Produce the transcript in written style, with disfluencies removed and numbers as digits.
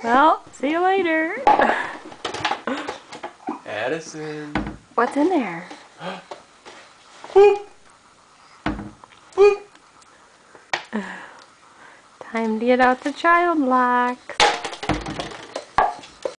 Well, see you later. Addison. What's in there? Time to get out the child locks.